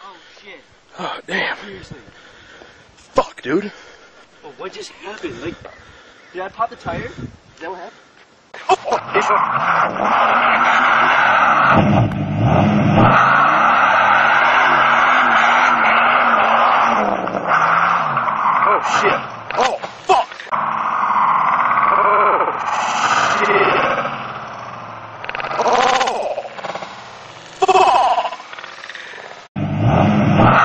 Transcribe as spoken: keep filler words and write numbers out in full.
Oh shit. Oh, damn. Seriously. Fuck, dude. Well, what just happened? Like, did I pop the tire? Is that what happened? Oh, fuck. It's... Oh, shit. Oh, fuck. Oh, shit. Oh, fuck.